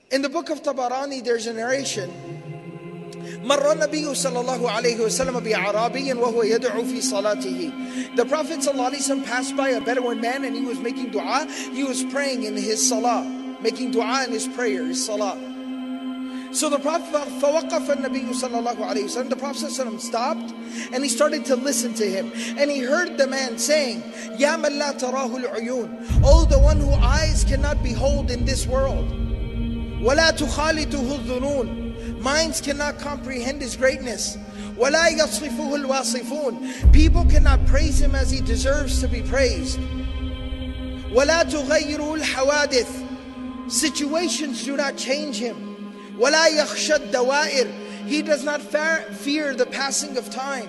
In the book of Tabarani, there's a narration. مر النبي صلى الله عليه وسلم بأعرابي وهو يدعو في صلاته. The Prophet ﷺ passed by a Bedouin man and he was making dua. He was praying in his salah, making dua in his prayer, his salah. So the Prophet فوقف النبي صلى الله عليه وسلم. The Prophet ﷺ stopped and he started to listen to him. And he heard the man saying, يا من لا تراه العيون, oh, the one who eyes cannot behold in this world. ولا تخالطه الظنون, minds cannot comprehend his greatness. ولا يصفه الواصفون, people cannot praise him as he deserves to be praised. ولا تغيره الحوادث, situations do not change him. ولا يخشى الدوائر, he does not fear the passing of time.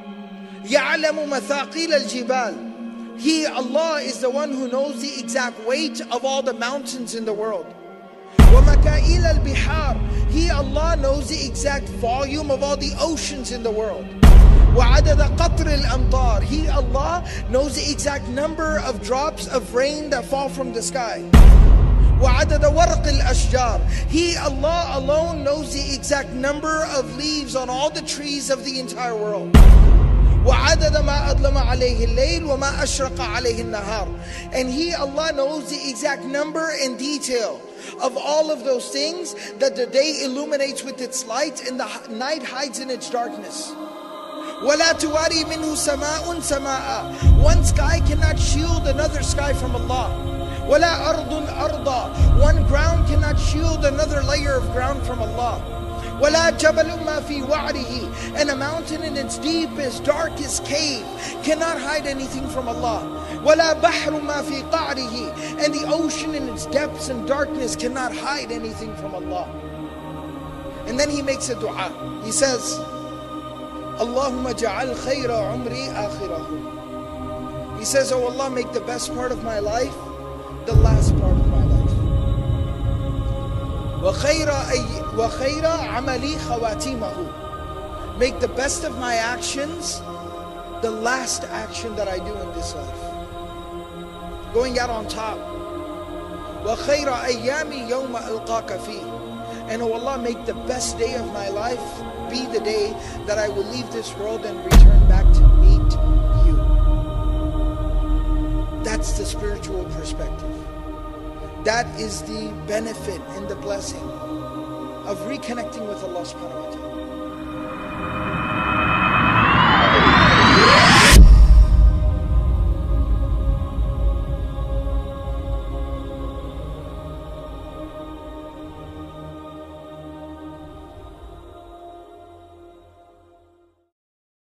يعلم مثاقيل الجبال, he, Allah, is the one who knows the exact weight of all the mountains in the world. وَمَكَائِلَ الْبِحَارِ, he, Allah, knows the exact volume of all the oceans in the world. وَعَدَدَ قَطْرِ الْأَمْطَارِ, he, Allah, knows the exact number of drops of rain that fall from the sky. وَعَدَدَ وَرْقِ الْأَشْجَارِ, he, Allah, alone knows the exact number of leaves on all the trees of the entire world. وَعَدَدَ مَا أَظْلَمَ عَلَيْهِ اللَّيْلُ وَمَا أَشْرَقَ عَلَيْهِ النَّهَارِ, and he, Allah, knows the exact number and detail of all of those things that the day illuminates with its light and the night hides in its darkness. وَلَا تُوَارِي مِنْهُ سَمَاءٌ سَمَاءً, one sky cannot shield another sky from Allah. وَلَا أَرْضٌ أَرْضًا, one ground cannot shield another layer of ground from Allah. وَلَا جَبَلٌ مَا فِي وَعْرِهِ, and a mountain in its deepest, darkest cave cannot hide anything from Allah. وَلَا بَحْرٌ مَا فِي قَعْرِهِ, and the ocean in its depths and darkness cannot hide anything from Allah. And then he makes a dua. He says, Allahumma ja'al khayra umri akhirahu. He says, oh Allah, make the best part of my life the last part of my life. وَخَيْرَ عَمَلِي خَوَاتِمَهُ, make the best of my actions the last action that I do in this life, going out on top. وَخَيْرَ أَيَّامِ يَوْمَ أَلْقَاكَ فِيهِ, and oh Allah, make the best day of my life be the day that I will leave this world and return back to meet you. That's the spiritual perspective. That is the benefit and the blessing of reconnecting with Allah subhanahu wa ta'ala.